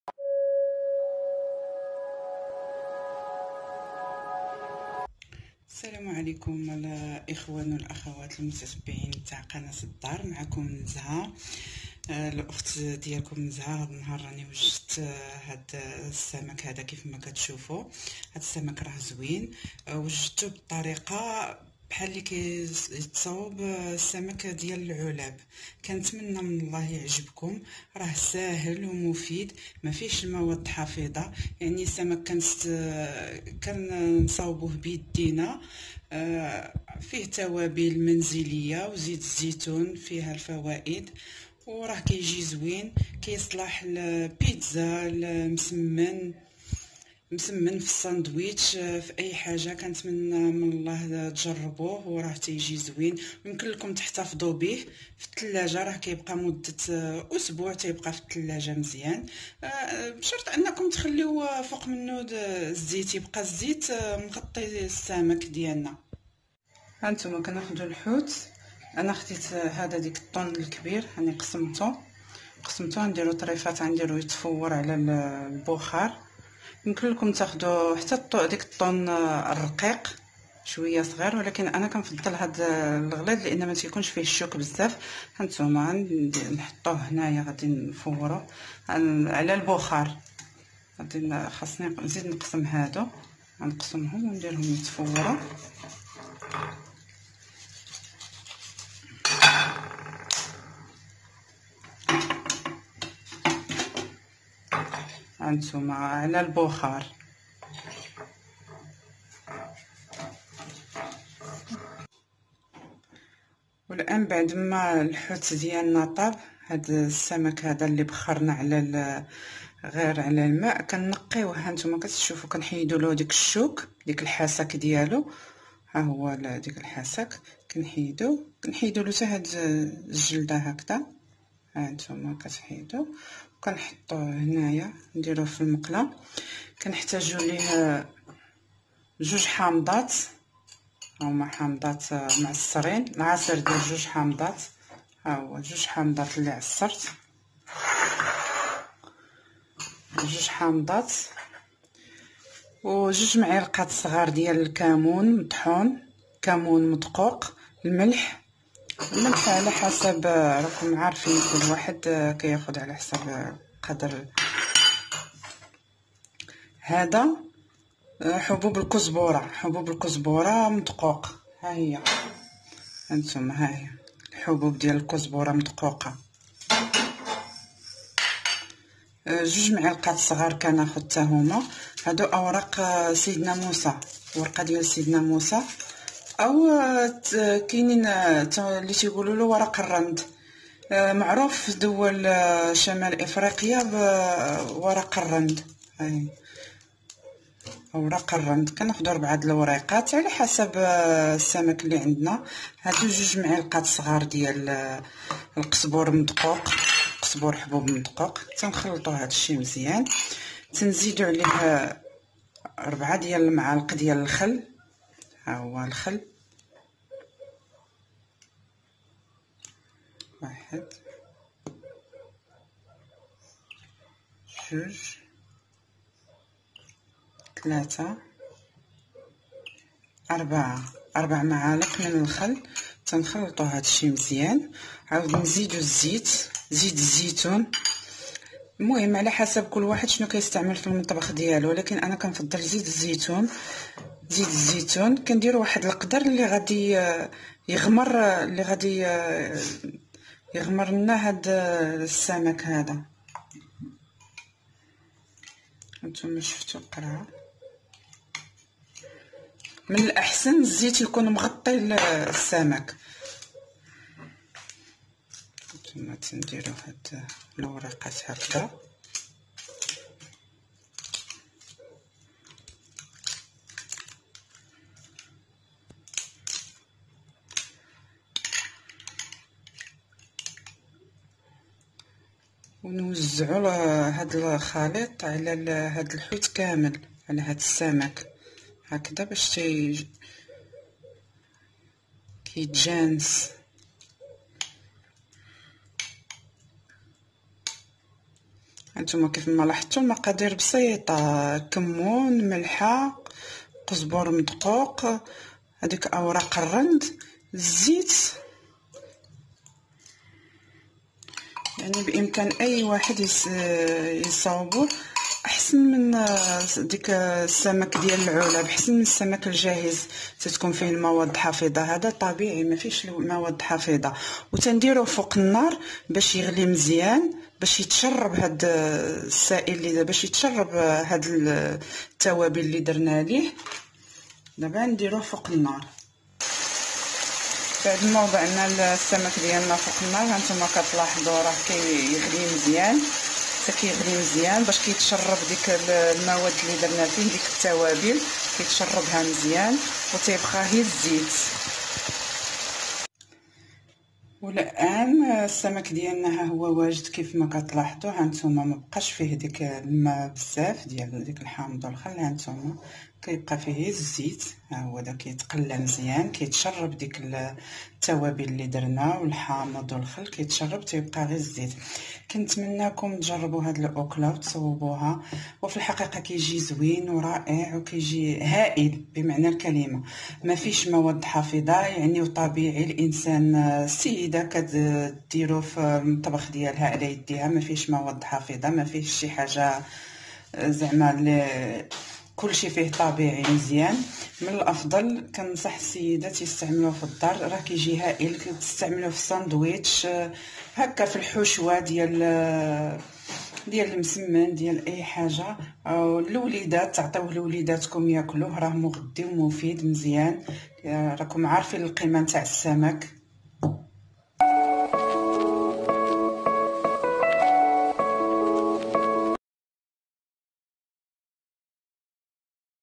السلام عليكم الاخوان والاخوات المتتبعين تاع قناه الدار. معكم نزهه، الاخت ديالكم نزهه. هذا النهار راني وجدت هذا السمك هذا. كيف ما كتشوفوا هذا السمك راه زوين. وجدته بطريقه بحال اللي كيتصاوب السمك ديال العلاب. كنتمنى من الله يعجبكم. راه ساهل ومفيد، ما فيش المواد حافظه. يعني السمك كنصاوبوه بيدينا. فيه توابل منزليه وزيت الزيتون، فيها الفوائد. وراه كيجي زوين، كيصلح البيتزا، المسمن في الساندويتش، في اي حاجه. كنتمنى من الله تجربوه، وراه تيجي زوين. يمكن لكم تحتفظوا به في الثلاجه، راه كيبقى مده اسبوع، تيبقى في الثلاجه مزيان. بشرط انكم تخليو فوق منه الزيت، يبقى الزيت مغطي السمك ديالنا. هانتوما كناخذوا الحوت. انا خديت هذا ديك الطن الكبير، راني قسمته نديرو طريفات، غنديرو يتفور على البخار. يمكن لكم تاخذوا حتى ديك الطن الرقيق شويه صغير، ولكن انا كنفضل هذا الغليظ لان ما تيكونش فيه الشوك بزاف. هانتوما نحطوه هنايا، غادي نفوروه على البخار. غادي خاصني نزيد نقسم هادو، غنقسمهم ونديرهم يتفوروا. هانتوما على البخار. والان بعد ما الحوت ديالنا طاب، هذا السمك هذا اللي بخرنا على غير على الماء، كنقيوه. هانتوما كتشوفوا كنحيدوا له ديك الشوك، ديك الحسك ديالو. ها هو ديك الحسك كنحيدوا له حتى هاد الجلده هكذا. هانتوما كتحيدوا وكنحطوه هنايا، نديروه في المقله. كنحتاجوا ليه 2 حامضات، هما حامضات معصرين، العصير ديال 2 حامضات. ها هو 2 حامضات اللي عصرت، 2 حامضات، و2 معالق صغار ديال الكمون مطحون، كمون مدقوق، الملح على حسب، راكم عارفين كل واحد كياخذ على حسب قدر. هذا حبوب الكزبره مدقوق. ها هي هانتوما، ها هي الحبوب ديال الكزبره مدقوقه. 2 معالق صغار كناخذ حتى هما. هادو اوراق سيدنا موسى، ورقه ديال سيدنا موسى، او كاينين اللي تيقولوا له ورق الرند. معروف في دول شمال افريقيا بورق الرند. هاي اوراق الرند، كناخذوا 4 د الوريقات على حسب السمك اللي عندنا. هادو 2 معالق صغار ديال القزبور مدقوق، قزبور حبوب مدقوق. تنخلطوا هذا الشيء مزيان. تنزيدوا عليه 4 ديال المعالق ديال الخل. ها هو الخل، 1 2 3 4 معالق من الخل. تنخلطوا هذا الشيء مزيان. عاود نزيدوا الزيت، زيت الزيتون. المهم على حسب كل واحد شنو كيستعمل في المطبخ ديالو، ولكن انا كنفضل زيت الزيتون. زيت الزيتون كندير واحد القدر اللي غادي يغمر، اللي غادي يغمر لنا هاد السمك هذا. هانتوما شفتوا القرعه. من الاحسن الزيت يكون مغطي السمك. ثم تنديروا هاد الورقات هكذا. ونوزعوا هاد الخليط على هاد الحوت كامل، على هاد السمك هكذا باش كيتجانس. هانتوما كيف ما لاحظتوا المقادير بسيطه: كمون، ملحه، قزبر مدقوق، هذيك اوراق الرند، الزيت. يعني بامكان اي واحد يصاوبو احسن من ديك السمك ديال العلب، احسن من السمك الجاهز تتكون فيه المواد حافظه. هذا طبيعي ما فيش مواد حافظه. وتنديروه فوق النار باش يغلي مزيان، باش يتشرب هاد السائل اللي باش يتشرب هاد التوابل اللي درنا ليه. دابا نديروه فوق النار. بعد ما وضعنا السمك ديالنا فوق النار هانتوما كتلاحظوا راه كيغلي مزيان، حتى كيغلي مزيان باش كيتشرب ديك المواد اللي درنا فيه، ديك التوابل كيتشربها مزيان وتيبقى غير الزيت. والان السمك ديالنا ها هو واجد كيف ما كتلاحظوا. هانتوما ما بقاش فيه ديك الماء بزاف ديال ديك الحامض والخل، هانتوما كيبقى فيه الزيت. ها هو دا كيتقلى مزيان، كيتشرب ديك التوابل اللي درنا والحامض والخل كيتشرب، تيبقى غير الزيت. كنتمناكم تجربوا هاد الاكله وتصوبوها، وفي الحقيقه كيجي زوين ورائع وكيجي هائل بمعنى الكلمه. ما فيش مواد حافظه يعني، وطبيعي الانسان السيده كديرو في المطبخ ديالها على يديها. ما فيش مواد حافظه، ما فيش شي حاجه زعما كلشي فيه طبيعي مزيان. من الافضل كنصح السيدات يستعملوه في الدار، راه كيجي هائل. تستعملوه في الساندويتش هكا، في الحشوه ديال المسمن، ديال اي حاجه. او الوليدات تعطيوه لوليداتكم ياكلوه، راه مغذي ومفيد مزيان. راكم عارفين القيمه نتاع السمك.